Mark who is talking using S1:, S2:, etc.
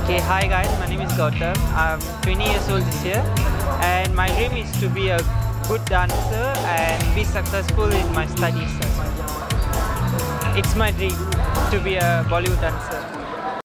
S1: Okay, hi guys, my name is Gautam. I'm 20 years old this year, and my dream is to be a good dancer and be successful in my studies as well. It's my dream to be a Bollywood dancer.